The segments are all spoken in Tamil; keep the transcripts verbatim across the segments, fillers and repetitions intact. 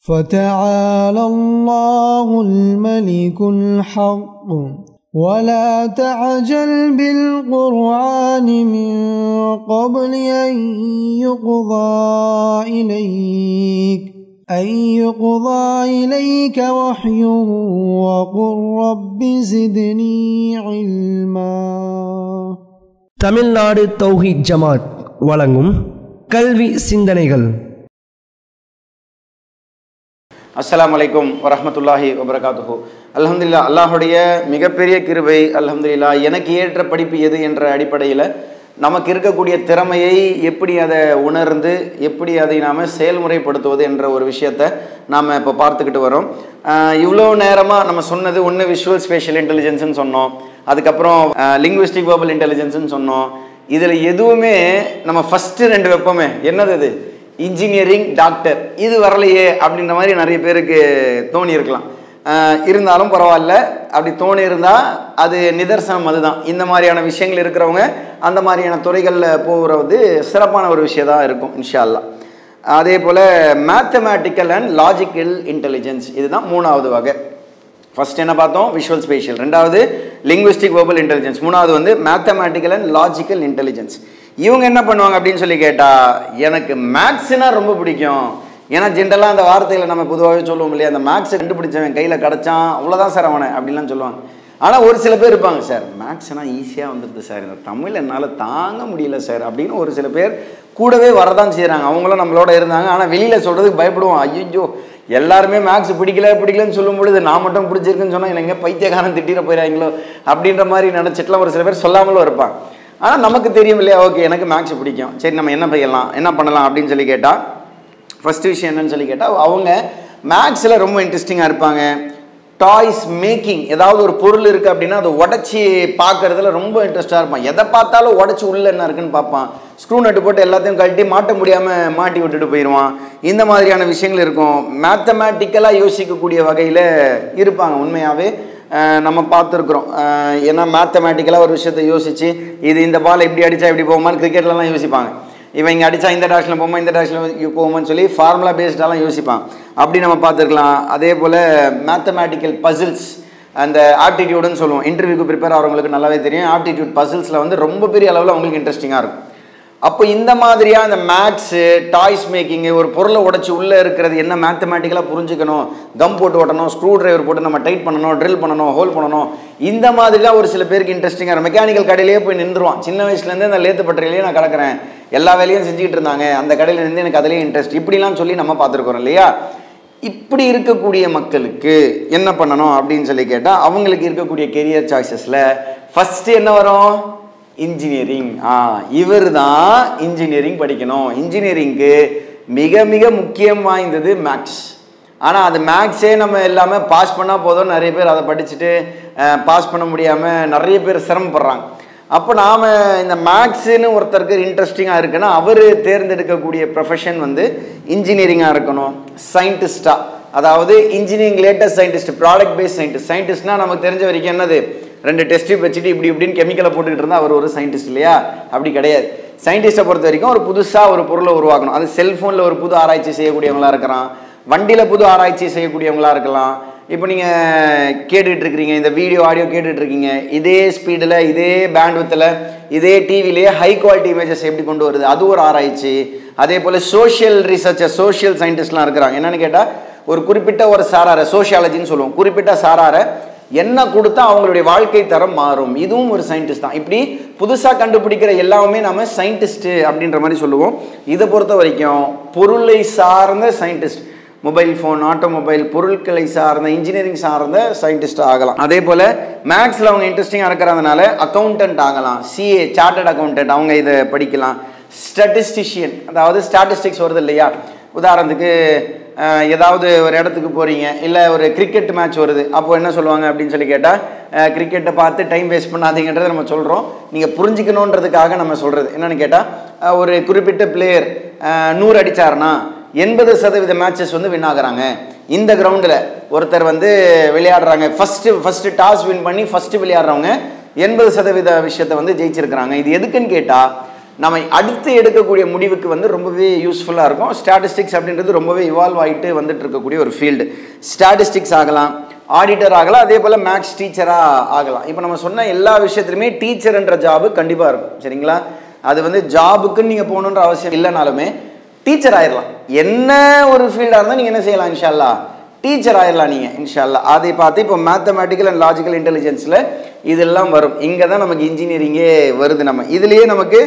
فَتَعَالَى اللَّهُ الْمَلِكُ الْحَقُّ وَلَا تَعْجَلْ بِالْقُرْآنِ مِنْ قَبْلِ أَنْ يُقْضَى إِلَيْكَ أَنْ يُقْضَى إِلَيْكَ وَحْيُهُ وَقُلْ رَبِّ زِدْنِي عِلْمًا. தமிழ்நாடு தௌஹீத் ஜமாத் வழங்கும் கல்வி சிந்தனைகள். அஸ்ஸலாமு அலைக்கும் வரஹ்மத்துல்லாஹி வபரகாத்துஹு. அல்ஹம்துலில்லாஹ், அல்லாஹுடைய மிகப்பெரிய கிருபை. அல்ஹம்துலில்லாஹ், எனக்கு ஏற்ற படிப்பு எது என்ற அடிப்படையில் நமக்கு இருக்கக்கூடிய திறமையை எப்படி அதை உணர்ந்து எப்படி அதை நாம் செயல்முறைப்படுத்துவது என்ற ஒரு விஷயத்தை நாம் இப்போ பார்த்துக்கிட்டு வரோம். இவ்வளோ நேரமாக நம்ம சொன்னது ஒன்று விஷுவல் ஸ்பேஷியல் இன்டெலிஜென்ஸ்னு சொன்னோம், அதுக்கப்புறம் லிங்குவிஸ்டிக் வெர்பல் இன்டெலிஜென்ஸ்னு சொன்னோம். இதில் எதுவுமே நம்ம ஃபஸ்ட்டு ரெண்டு வைப்போமே, என்னது அது? Engineering, doctor. இது வரலையே அப்படின்ற மாதிரி நிறைய பேருக்கு தோணி இருக்கலாம். இருந்தாலும் பரவாயில்ல, அப்படி தோணி இருந்தால் அது நிதர்சனம் அதுதான். இந்த மாதிரியான விஷயங்கள் இருக்கிறவங்க அந்த மாதிரியான துறைகளில் போகிறது சிறப்பான ஒரு விஷயம் தான் இருக்கும் இன்ஷா அல்லாஹ். அதே போல் மேத்தமேட்டிக்கல் அண்ட் லாஜிக்கல் இன்டெலிஜென்ஸ், இதுதான் மூணாவது வகை. ஃபர்ஸ்ட் என்ன பார்த்தோம்? Visual spatial. ரெண்டாவது லிங்குவிஸ்டிக் வெர்பல் இன்டெலிஜென்ஸ். மூணாவது வந்து மேத்தமேட்டிக்கல் அண்ட் லாஜிக்கல் இன்டெலிஜென்ஸ். இவங்க என்ன பண்ணுவாங்க அப்படின்னு சொல்லி கேட்டால், எனக்கு மேக்ஸ்னா ரொம்ப பிடிக்கும். ஏன்னா ஜென்ரலாக அந்த வார்த்தையில் நம்ம பொதுவாகவே சொல்லுவோம் இல்லையா, அந்த மேக்ஸை கண்டுபிடிச்சவன் கையில் கிடச்சான் அவ்வளோதான் சார் அவனை அப்படின்லாம் சொல்லுவாங்க. ஆனால் ஒரு சில பேர் இருப்பாங்க, சார் மேக்ஸ்னா ஈஸியாக வந்துடுது சார், இந்த தமிழ் என்னால் தாங்க முடியல சார் அப்படின்னு ஒரு சில பேர் கூடவே வரதான் செய்கிறாங்க. அவங்களும் நம்மளோட இருந்தாங்க. ஆனால் வெளியில் சொல்கிறதுக்கு பயப்படுவோம். ஐயோ, எல்லாருமே மேக்ஸ் பிடிக்கல பிடிக்கலன்னு சொல்லும் பொழுது நான் மட்டும் பிடிச்சிருக்குன்னு சொன்னால் எனக்கு எங்கே பைத்தியக்காரன் திட்டிட போயிடாங்களோ அப்படின்ற மாதிரி நினச்சிட்டுலாம் ஒரு சில பேர் சொல்லாமலும் இருப்பாங்க. ஆனால் நமக்கு தெரியும் இல்லையா, ஓகே எனக்கு மேக்ஸ் பிடிக்கும், சரி நம்ம என்ன செய்யலாம் என்ன பண்ணலாம் அப்படின்னு சொல்லி கேட்டால், ஃபஸ்ட்டு விஷயம் என்னன்னு சொல்லி கேட்டால், அவங்க மேக்ஸில் ரொம்ப இன்ட்ரெஸ்டிங்காக இருப்பாங்க. டாய்ஸ் மேக்கிங், ஏதாவது ஒரு பொருள் இருக்குது அப்படின்னா அதை உடச்சி பார்க்குறதுல ரொம்ப இன்ட்ரெஸ்ட்டாக இருப்பான். எதை பார்த்தாலும் உடச்சி உள்ளே என்ன இருக்குன்னு பார்ப்பான். ஸ்க்ரூ நட்டு போட்டு எல்லாத்தையும் கழட்டி மாட்ட முடியாமல் மாட்டி விட்டுட்டு போயிடுவான். இந்த மாதிரியான விஷயங்கள் இருக்கும். மேத்தமேட்டிக்கலாக யோசிக்கக்கூடிய வகையில் இருப்பாங்க. உண்மையாகவே நம்ம பார்த்துருக்குறோம். ஏன்னா மேத்தமேட்டிக்கலாக ஒரு விஷயத்தை யோசித்து, இது இந்த பால் இப்படி அடித்தா இப்படி போகுமான்னு கிரிக்கெட்லலாம் யோசிப்பாங்க. இவன் இங்கே அடித்தா இந்த டேரக்ஷனில் போகுமா இந்த டேரக்ஷனில் போகுமான்னு சொல்லி ஃபார்முலா பேஸ்டாலாம் யோசிப்பான். அப்படி நம்ம பார்த்துருக்கலாம். அதே போல் மேத்தமேட்டிக்கல் பசில்ஸ், அந்த ஆப்டிடியூடுன்னு சொல்லுவோம். இன்டர்வியூக்கு ப்ரிப்பேர் ஆகிறவங்களுக்கு நல்லாவே தெரியும். ஆப்டிடியூட் பசில்ஸில் வந்து ரொம்ப பெரிய அளவில் அவங்களுக்கு இன்ட்ரெஸ்டிங்காக இருக்கும். அப்போ இந்த மாதிரியாக இந்த மேக்ஸு, டாய்ஸ் மேக்கிங்கு, ஒரு பொருளை உடச்சி உள்ளே இருக்கிறது என்ன மேத்தமேட்டிக்கலாக புரிஞ்சுக்கணும், கம் போட்டு ஓட்டணும், ஸ்க்ரூ ட்ரைவர் போட்டு நம்ம டைட் பண்ணணும், ட்ரில் பண்ணணும், ஹோல் பண்ணணும், இந்த மாதிரிலாம் ஒரு சில பேருக்கு இன்ட்ரெஸ்டிங்காக இருக்கும். மெக்கானிக்கல் கடையிலேயே போய் நின்றுவான். சின்ன வயசுலேருந்து அந்த லேத்து பட்டறையிலேயே நான் கிடக்கிறேன், எல்லா வேலையும் செஞ்சுக்கிட்டு இருந்தாங்க, அந்த கடையில் இருந்து எனக்கு அதிலேயே இன்ட்ரெஸ்ட், இப்படிலாம் சொல்லி நம்ம பார்த்துருக்குறோம் இல்லையா. இப்படி இருக்கக்கூடிய மக்களுக்கு என்ன பண்ணணும் அப்படின்னு சொல்லி கேட்டால், அவங்களுக்கு இருக்கக்கூடிய கெரியர் சாய்ஸஸில் ஃபஸ்ட்டு என்ன வரும்? இன்ஜினியரிங். ஆ இவர் தான் இன்ஜினியரிங் படிக்கணும். இன்ஜினியரிங்க்கு மிக மிக முக்கியம் வாய்ந்தது மேக்ஸ். ஆனால் அது மேக்ஸே நம்ம எல்லாமே பாஸ் பண்ணால் போதும், நிறைய பேர் அதை படிச்சுட்டு பாஸ் பண்ண முடியாமல் நிறைய பேர் சிரமப்படுறாங்க. அப்போ நாம் இந்த மேக்ஸுன்னு ஒருத்தருக்கு இன்ட்ரெஸ்டிங்காக இருக்குன்னா அவர் தேர்ந்தெடுக்கக்கூடிய ப்ரொஃபஷன் வந்து இன்ஜினியரிங்காக இருக்கணும். சயின்டிஸ்டாக, அதாவது engineering latest scientist, product based scientist. சயின்டிஸ்ட்னால் நமக்கு தெரிஞ்ச வரைக்கும் என்னது, ரெண்டு டெஸ்ட் வச்சுட்டு இப்படி இப்படின்னு கெமிக்கலை போட்டுக்கிட்டு இருந்தால் அவர் ஒரு சயின்டிஸ்ட் இல்லையா? அப்படி கிடையாது. சயின்டிஸ்ட்டை பொறுத்த வரைக்கும் ஒரு புதுசாக ஒரு பொருளை உருவாக்கணும். அது செல்ஃபோனில் ஒரு புது ஆராய்ச்சி செய்யக்கூடியவங்களாக இருக்கிறான், வண்டியில் புது ஆராய்ச்சி செய்யக்கூடியவங்களாக இருக்கலாம். இப்போ நீங்கள் கேட்டுக்கிட்டு இருக்கிறீங்க, இந்த வீடியோ ஆடியோ கேட்டுட்டு இருக்கீங்க, இதே ஸ்பீடில் இதே பேண்ட்வித்தில் இதே டிவிலேயே ஹை குவாலிட்டி இமேஜஸ் எப்படி கொண்டு வருது, அது ஒரு ஆராய்ச்சி. அதே போல் சோஷியல் ரிசர்ச்சர், சோஷியல் சயின்டிஸ்ட்லாம் இருக்கிறாங்க. என்னென்னு கேட்டால், ஒரு குறிப்பிட்ட ஒரு சாராரை, சோஷியாலஜின்னு சொல்லுவோம், குறிப்பிட்ட சாராரை என்ன கொடுத்தா அவங்களுடைய வாழ்க்கை தரம் மாறும், இதுவும் ஒரு சயின்டிஸ்ட் தான். இப்படி புதுசாக கண்டுபிடிக்கிற எல்லாமே நம்ம சயின்டிஸ்ட்டு அப்படின்ற மாதிரி சொல்லுவோம். இதை பொறுத்த வரைக்கும் பொருளை சார்ந்த சயின்டிஸ்ட், மொபைல் ஃபோன், ஆட்டோமொபைல், பொருட்களை சார்ந்த இன்ஜினியரிங் சார்ந்த சயின்டிஸ்ட் ஆகலாம். அதே போல் மேக்ஸில் அவங்க இன்ட்ரெஸ்டிங்காக இருக்கிறதுனால அக்கௌண்டன்ட் ஆகலாம், சிஏ சார்ட்டர்ட் அக்கௌண்டன்ட், அவங்க இதை படிக்கலாம். ஸ்டாட்டிஸ்டிஷியன், அதாவது ஸ்டாட்டிஸ்டிக்ஸ் வருது இல்லையா, உதாரணத்துக்கு ஏதாவது ஒரு இடத்துக்கு போகிறீங்க, இல்லை ஒரு கிரிக்கெட் மேட்ச் வருது, அப்போது என்ன சொல்லுவாங்க அப்படின்னு சொல்லி கேட்டால், கிரிக்கெட்டை பார்த்து டைம் வேஸ்ட் பண்ணாதீங்கன்றதை நம்ம சொல்கிறோம். நீங்கள் புரிஞ்சுக்கணுன்றதுக்காக நம்ம சொல்கிறது என்னென்னு கேட்டால், ஒரு குறிப்பிட்ட பிளேயர் நூறு அடித்தாருன்னா எண்பது சதவீத மேட்சஸ் வந்து வின் ஆகுறாங்க. இந்த கிரவுண்டில் ஒருத்தர் வந்து விளையாடுறாங்க, ஃபஸ்ட்டு ஃபஸ்ட்டு டாஸ் வின் பண்ணி ஃபஸ்ட்டு விளையாடுறவங்க எண்பது சதவீத விஷயத்தை வந்து ஜெயிச்சிருக்கிறாங்க. இது எதுக்குன்னு கேட்டால், நம்ம அடுத்து எடுக்கக்கூடிய முடிவுக்கு வந்து ரொம்பவே யூஸ்ஃபுல்லாக இருக்கும். ஸ்டாட்டிஸ்டிக்ஸ் அப்படின்றது ரொம்பவே இவால்வ் ஆகிட்டு வந்துட்டு இருக்கக்கூடிய ஒரு ஃபீல்டு. ஸ்டாட்டிஸ்டிக்ஸ் ஆகலாம், ஆடிட்டர் ஆகலாம், அதே போல் மேக்ஸ் டீச்சராக ஆகலாம். இப்போ நம்ம சொன்ன எல்லா விஷயத்துலையுமே டீச்சர்ன்ற ஜாபு கண்டிப்பாக இருக்கும். சரிங்களா? அது வந்து ஜாபுக்குன்னு நீங்கள் போகணுன்ற அவசியம் இல்லைனாலுமே டீச்சர் ஆயிடலாம். என்ன ஒரு ஃபீல்டாக இருந்தால் நீங்கள் என்ன செய்யலாம், இன்ஷா அல்லாஹ் டீச்சர் ஆயிடலாம் நீங்கள், இன்ஷா அல்லாஹ். அதை பார்த்து இப்போ மேத்தமேட்டிக்கல் அண்ட் லாஜிக்கல் இன்டெலிஜென்ஸில் இதெல்லாம் வரும். இங்கே தான் நமக்கு இன்ஜினியரிங்கே வருது. நம்ம இதுலேயே நமக்கு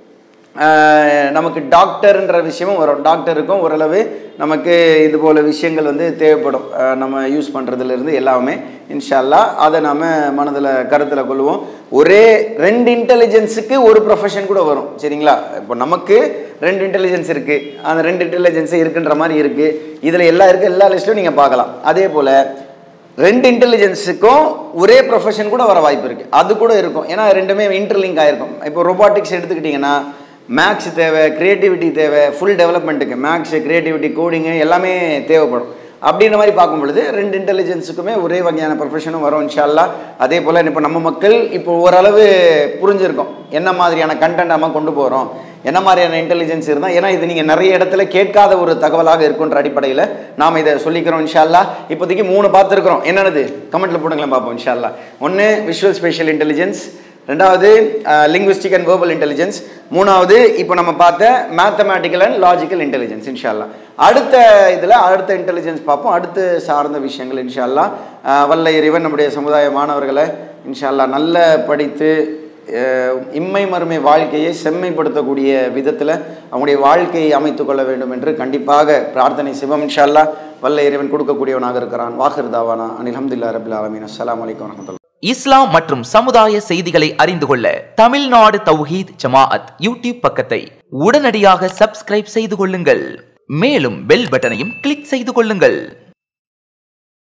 நமக்கு டாக்டர்ன்ற விஷயமும் வரும். டாக்டருக்கும் ஓரளவு நமக்கு இது போல் விஷயங்கள் வந்து தேவைப்படும். நம்ம யூஸ் பண்ணுறதுலேருந்து எல்லாமே இன்ஷா அல்லாஹ் அதை நம்ம மனதில் கருத்தில் கொள்வோம். ஒரே ரெண்டு இன்டெலிஜென்ஸுக்கு ஒரு ப்ரொஃபஷன் கூட வரும். சரிங்களா? இப்போ நமக்கு ரெண்டு இன்டெலிஜென்ஸ் இருக்குது, அந்த ரெண்டு இன்டெலிஜென்ஸு இருக்குன்ற மாதிரி இருக்குது. இதில் எல்லாம் இருக்குது, எல்லா லிஸ்ட்லையும் நீங்கள் பார்க்கலாம். அதே போல் ரெண்டு இன்டெலிஜென்ஸுக்கும் ஒரே ப்ரொஃபஷன் கூட வர வாய்ப்பு இருக்குது. அது கூட இருக்கும். ஏன்னா ரெண்டுமே இன்டர்லிங்க் ஆகிருக்கும். இப்போ ரொபாட்டிக்ஸ் எடுத்துக்கிட்டிங்கன்னா மேக்ஸ் தேவை, க்ரியேட்டிவிட்டி தேவை, ஃபுல் டெவலப்மெண்ட்டுக்கு மேக்ஸு, க்ரியேட்டிவிட்டி, கோடிங்கு எல்லாமே தேவைப்படும். அப்படின்ற மாதிரி பார்க்கும் பொழுது ரெண்டு இன்டெலிஜென்ஸுக்குமே ஒரே வகையான ப்ரொஃபஷனும் வரும் இன்ஷா அல்லாஹ். அதே போல் இப்போ நம்ம மக்கள் இப்போ ஓரளவு புரிஞ்சிருக்கோம் என்ன மாதிரியான கண்டென்ட் நம்ம கொண்டு போகிறோம், என்ன மாதிரியான இன்டெலிஜென்ஸ் இருந்தால். ஏன்னா இது நீங்கள் நிறைய இடத்துல கேட்காத ஒரு தகவலாக இருக்குன்ற அடிப்படையில் நாம் இதை சொல்லிக்கிறோம் இன்ஷா அல்லாஹ். இப்போதைக்கு மூணு பார்த்துருக்குறோம். என்னென்னது கமெண்ட்டில் போடுங்களேன் பார்ப்போம் இன்ஷா அல்லாஹ். ஒன்று விஷுவல் ஸ்பேஷியல் இன்டெலிஜென்ஸ், ரெண்டாவது லிங்குவிஸ்டிக் அண்ட் வேர்பல் இன்டெலிஜென்ஸ், மூணாவது இப்போ நம்ம பார்த்த மேத்தமேட்டிக்கல் அண்ட் லாஜிக்கல் இன்டெலிஜென்ஸ் இன்ஷா அல்லாஹ். அடுத்த இதில் அடுத்த இன்டெலிஜென்ஸ் பார்ப்போம், அடுத்து சார்ந்த விஷயங்கள் இன்ஷா அல்லாஹ். வல்ல இறைவன் நம்முடைய சமுதாய மாணவர்களை இன்ஷா அல்லாஹ் நல்ல படித்து இம்மை மறுமை வாழ்க்கையை செம்மைப்படுத்தக்கூடிய விதத்தில் அவங்களுடைய வாழ்க்கையை அமைத்துக் கொள்ள வேண்டும் என்று கண்டிப்பாக பிரார்த்தனை செய்வோம் இன்ஷா அல்லாஹ். வல்ல இறைவன் கொடுக்கக்கூடியவனாக இருக்கிறான். வாஹிர் தாவானா அனில் ஹம்துலில்லாஹி ரப்பில் ஆலமீன். அஸ்ஸலாமு அலைக்கும் வரஹ்மத்துல்லாஹி. இஸ்லாம் மற்றும் சமுதாய செய்திகளை அறிந்து கொள்ள தமிழ்நாடு தௌஹீத் ஜமாஅத் யூடியூப் பக்கத்தை உடனடியாக சப்ஸ்கிரைப் செய்து கொள்ளுங்கள். மேலும் பெல் பட்டனையும் கிளிக் செய்து கொள்ளுங்கள்.